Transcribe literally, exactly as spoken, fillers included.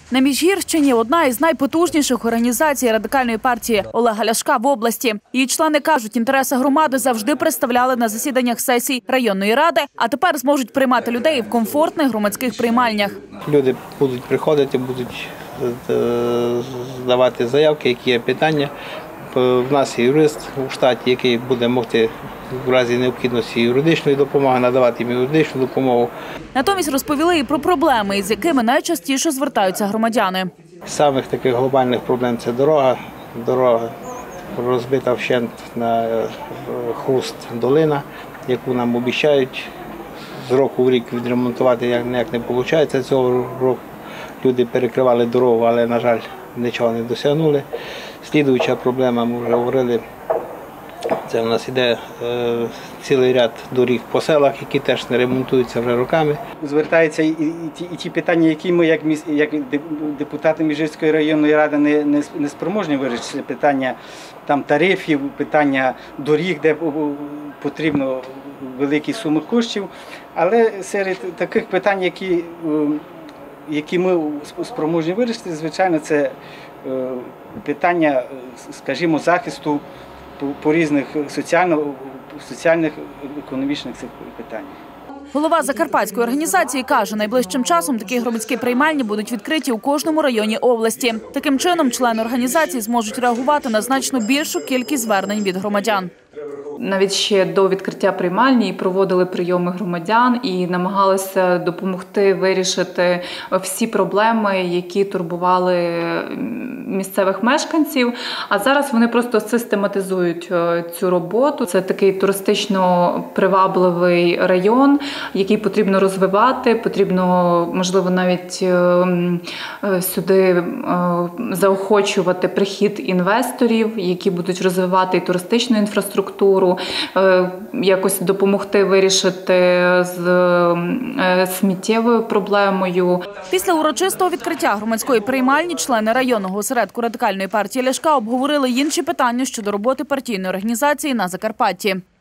На Міжгірщині одна із найпотужніших організацій Радикальної партії Олега Ляшка в області. Її члени кажуть, інтереси громади завжди представляли на засіданнях сесій районної ради, а тепер зможуть приймати людей в комфортних громадських приймальнях. Люди будуть приходити, будуть здавати заявки, які є питання. У нас є юрист у штаті, який буде могти в разі необхідності юридичної допомоги надавати їм юридичну допомогу. Натомість розповіли і про проблеми, із якими найчастіше звертаються громадяни. З самих таких глобальних проблем – це дорога. Дорога розбита вщент на Хуст долина, яку нам обіцяють з року в рік відремонтувати, як ніяк не виходить цього року. Люди перекривали дорогу, але, на жаль, нічого не досягнули. Слідуюча проблема, ми вже говорили, це в нас йде е, цілий ряд доріг по селах, які теж не ремонтуються вже роками. Звертаються і, і, ті, і ті питання, які ми, як, міс, як депутати Міжгірської районної ради, не, не, не спроможні вирішити. Питання там, тарифів, питання доріг, де потрібно великі суми коштів. Але серед таких питань, які, які ми спроможні вирішити, звичайно, це питання, скажімо, захисту по, по різних соціально, соціальних, економічних питаннях. Голова Закарпатської організації каже, найближчим часом такі громадські приймальні будуть відкриті у кожному районі області. Таким чином, члени організації зможуть реагувати на значно більшу кількість звернень від громадян. Навіть ще до відкриття приймальні проводили прийоми громадян і намагалися допомогти вирішити всі проблеми, які турбували місцевих мешканців. А зараз вони просто систематизують цю роботу. Це такий туристично привабливий район, який потрібно розвивати, потрібно, можливо, навіть сюди заохочувати прихід інвесторів, які будуть розвивати і туристичну інфраструктуру, якось допомогти вирішити з сміттєвою проблемою. Після урочистого відкриття громадської приймальні члени районного осередку Радикальної партії Ляшка обговорили інші питання щодо роботи партійної організації на Закарпатті.